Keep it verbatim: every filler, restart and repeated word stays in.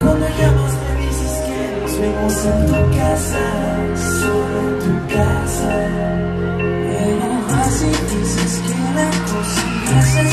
Cuando llamas me dices que nos vemos en tu casa, solo en tu casa. Pero vas y dices que la cosa es